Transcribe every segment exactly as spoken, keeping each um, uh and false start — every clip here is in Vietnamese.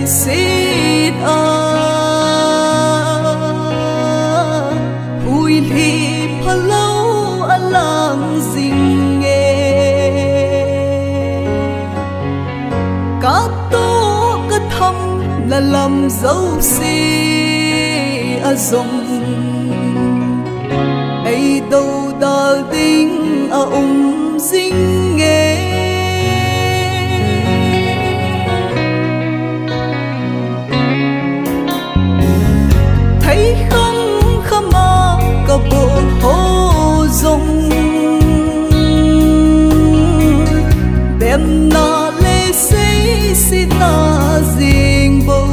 xít à ui li phá lâu a lang dinh nghe cá tô cá thăm là làm dấu xí a dòng ấy đâu ta tính a ung dinh nghe thấy không khăm mà cả bộ hô rồng đem na lê xây xí ta riêng bầu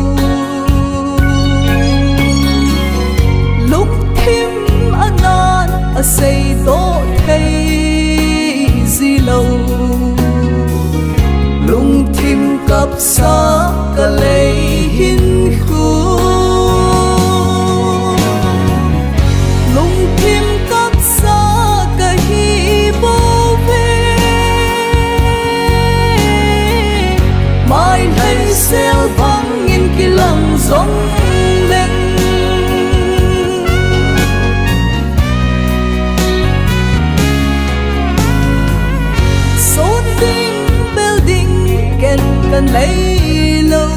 lúc thêm anh an a xây tổ thấy gì lâu lung thêm cặp xa cả lấy hin khu xeo vang in kỳ lăng giông lên số đinh building kẹt cần lấy lâu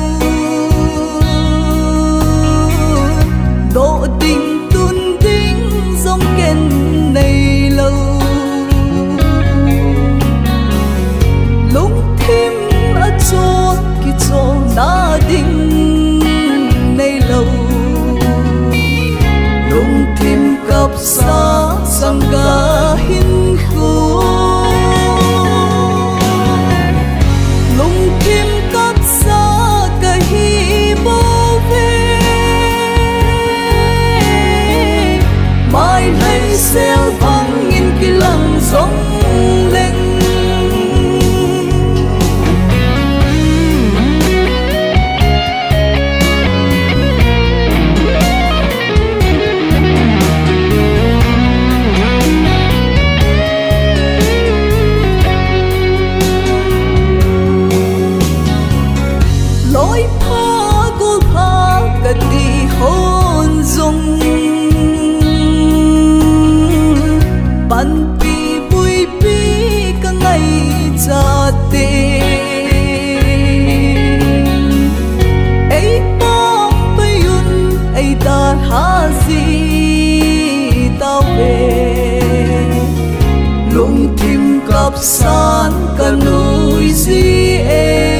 độ tình tuôn đinh giông kẹt này lâu lúc thêm ở chỗ cho na đinh nay lâu lung thêm cặp xa sang ga hin khu lung thêm cặp xa cả hi bố về mai lấy xeo vang in kỳ lăng giông lên lối phá cô phá cả đi hôn dung ban pi vui pi cả ngày cha tê ấy bom bay yun ấy ta ha gì tao về lung tim cặp san cả núi gì em